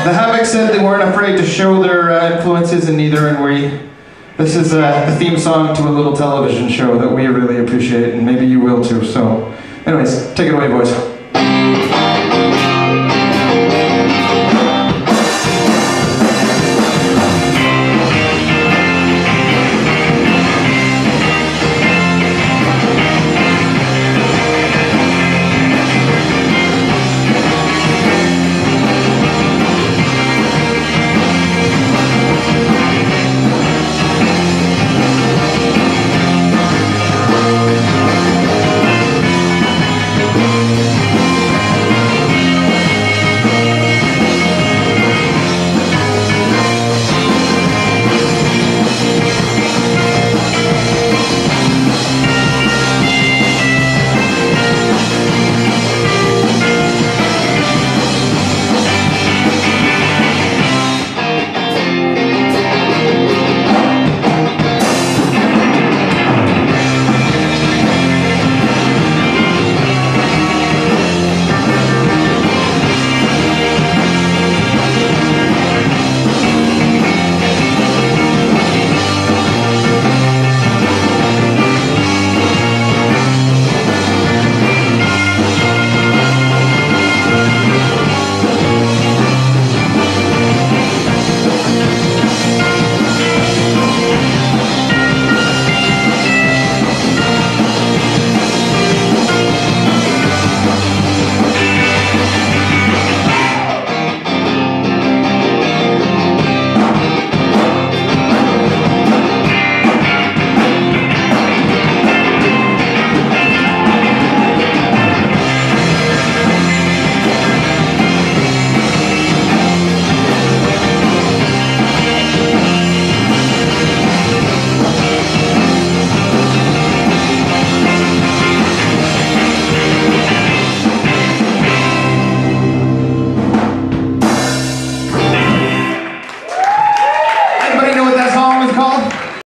The Havoc said they weren't afraid to show their influences, and neither are we. This is the theme song to a little television show that we really appreciate, and maybe you will too. So, anyways, take it away, boys.